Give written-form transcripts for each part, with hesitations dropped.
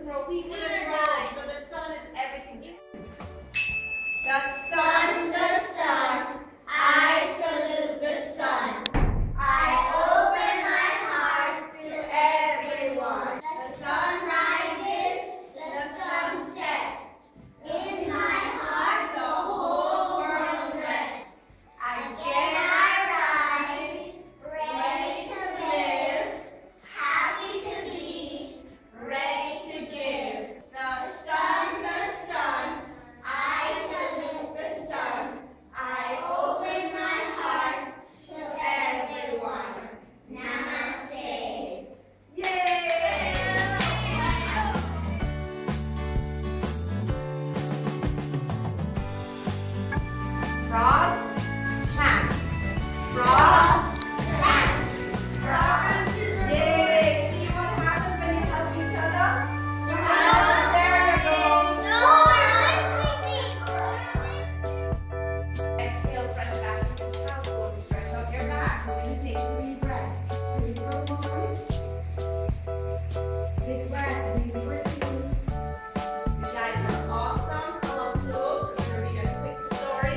throw people in the road. So the sun is everything. The sun, I salute the sun. I open my heart to everyone. The sun rises, the sun sets. In my heart, the whole world rests. Again I rise, ready to live, happy to be, ready to give. The sun, I salute the sun. I open my heart to everyone. Namaste. Yay! Frog, cat. Frog, cat. Frog. Yay! See what happens when you help each other? There you go. Exhale, press back into the child's stretch out your back. We're going to take 3 breaths. Here we go, one. Big breath. Big breath. You guys are awesome. Come up close. I'm going to read a quick story.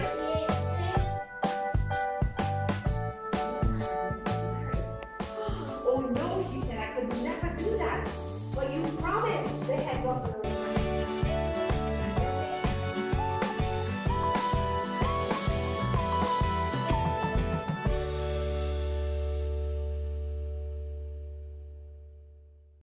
Oh no, she said, I could never do that. But you promised. They had go